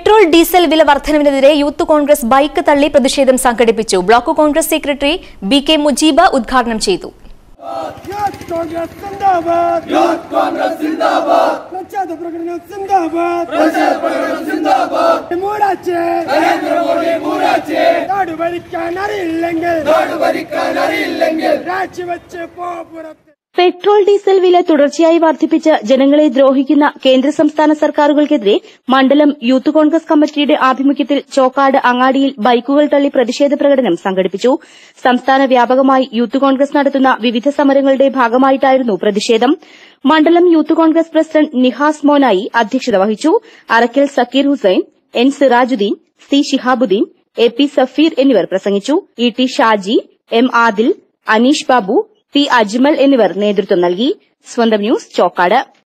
Petrol diesel വില വർധനവിനെതിരെ youth Congress bike തള്ളി പ്രതിഷേധം സംഘടിപ്പിച്ചു. Block Congress secretary B K. Mujeeb ഉദ്ഘാടനം ചെയ്തു. പെട്രോൾ ഡീസൽ വില തുടർച്ചയായി വർദ്ധിപ്പിച്ച് ജനങ്ങളെ ദ്രോഹിക്കുന്ന കേന്ദ്ര സംസ്ഥാന സർക്കാരുകൾക്കെതിരെ മണ്ഡലം യൂത്ത് കോൺഗ്രസ് കമ്മിറ്റിയുടെ ആഭിമുഖ്യത്തിൽ ചോക്കാട് അങ്ങാടിയിൽ ബൈക്കുകൾ തള്ളി പ്രതിഷേധ പ്രകടനം സംഘടിപ്പിച്ചു. സംസ്ഥാന വ്യാപകമായി യൂത്ത് കോൺഗ്രസ് നടത്തുന്ന വിവിധ സമരങ്ങളുടെ ഭാഗമായിട്ടായിരുന്നു പ്രതിഷേധം. മണ്ഡലം യൂത്ത് കോൺഗ്രസ് പ്രസിഡന്റ് നിഹാസ് മോനായി അധ്യക്ഷത വഹിച്ചു. Arakkal Sakkeer Hussain, N Sirajuddin, C Shihabuddin, A P Safeer എന്നിവർ പ്രസംഗിച്ചു. E T Shaji, M Adil, Aneesh Babu, P Ajmal എന്നിവർ നേതൃത്വം നൽകി. സ്വന്തം ന്യൂസ് ചോക്കാട്.